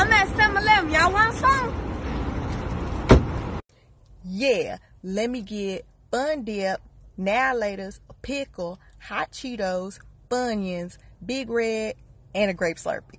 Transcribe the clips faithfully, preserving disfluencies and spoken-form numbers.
I'm at seven eleven. Y'all want some? Yeah, let me get Fun Dip, Annihilators, a pickle, hot Cheetos, Funyuns, Big Red, and a grape Slurpee.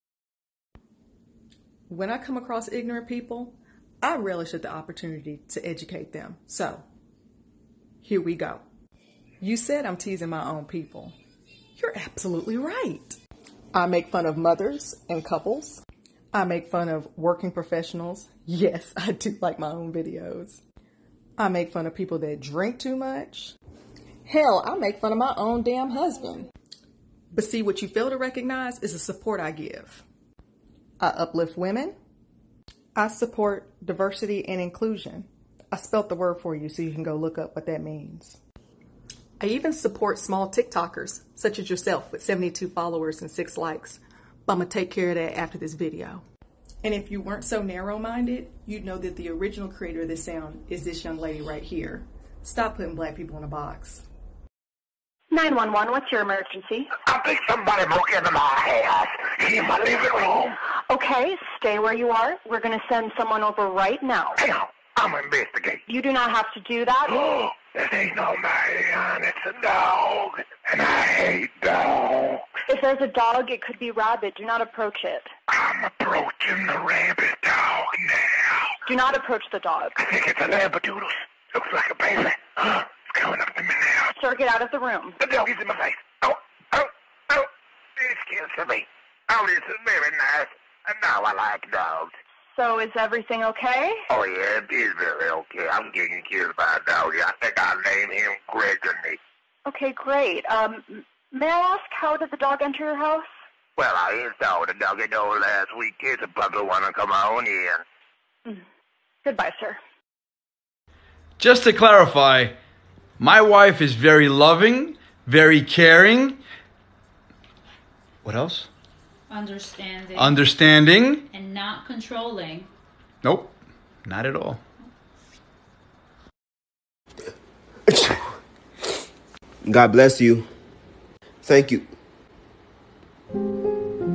When I come across ignorant people, I relish at the opportunity to educate them. So, here we go. You said I'm teasing my own people. You're absolutely right. I make fun of mothers and couples. I make fun of working professionals. Yes, I do like my own videos. I make fun of people that drink too much. Hell, I make fun of my own damn husband. But see, what you fail to recognize is the support I give. I uplift women. I support diversity and inclusion. I spelt the word for you so you can go look up what that means. I even support small TikTokers, such as yourself, with seventy-two followers and six likes. But I'm going to take care of that after this video. And if you weren't so narrow-minded, you'd know that the original creator of this sound is this young lady right here. Stop putting black people in a box. nine one one, what's your emergency? I think somebody broke into my house in my living room. Okay, stay where you are. We're going to send someone over right now. Hell, I'm investigating. You do not have to do that. Oh, this ain't no man, it's a dog. And I hate dogs. If there's a dog, it could be rabid. Do not approach it. I'm approaching the rabbit dog now. Do not approach the dog. I think it's a Labradoodle. Looks like a baby. Huh? It's coming up to me now. Sir, get out of the room. The dog is in my face. Oh, oh, oh. It's killing me. Oh, this is very nice. And now I like dogs. So is everything okay? Oh, yeah, it is very okay. I'm getting killed by a dog. I think I'll name him Gregory. Okay, great. Um, may I ask, how did the dog enter your house? Well, I installed the doggy door last week. It's a puppy want to come on in. Mm. Goodbye, sir. Just to clarify, my wife is very loving, very caring. What else? Understanding. Understanding. And not controlling. Nope, not at all. God bless you. Thank you.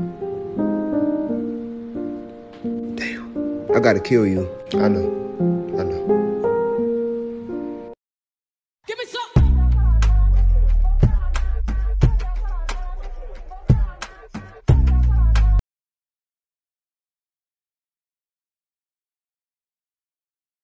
Damn, I gotta kill you. I know.